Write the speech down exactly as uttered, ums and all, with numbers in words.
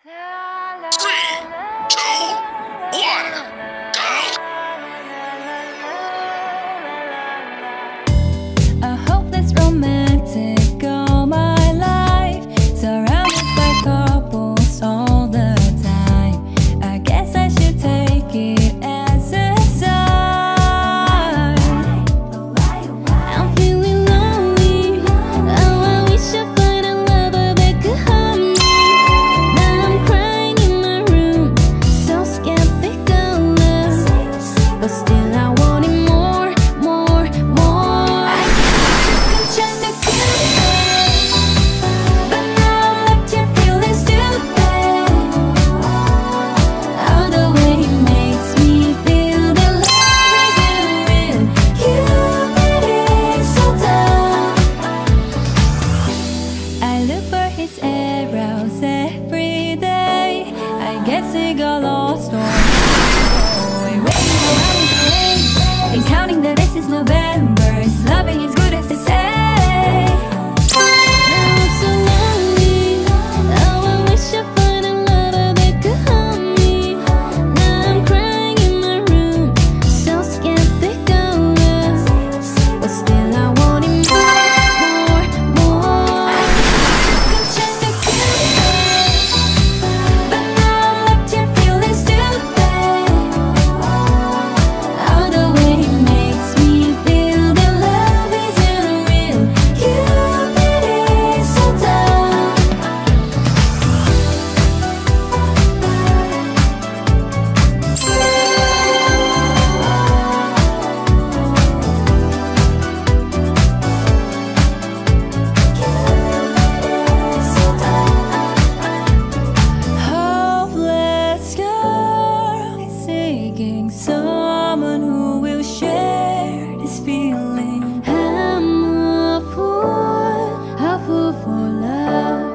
Three, two, one, go! A hopeless romantic all my life, surrounded by couples all the time. I guess I should take it as a sign. I'm feeling lonely. Oh, I wish I find a lover that could hug me. Now I'm crying in my room, so skeptical of, but still I want it more, more, more. I trying to kill it, but now I'm left here feeling stupid. Oh, the way he makes me feel, the love is real. Cupid is so dumb. I look for his arrows every day. I guess he got lost or going waiting around his place, and counting the days since November. His loving is good as they say. Now I'm so lonely. Oh, I wish I find a lover that could hug me. Now I'm crying in my room, so skeptical of, but still I want it more, more, more. I'm trying to kill it, but now I'm left here feeling stupid. Oh, the way he makes me feel, the love isn't real. Cupid is so dumb. Hopeless girl is seeking someone who will share this feeling. I'm a fool, a fool for love.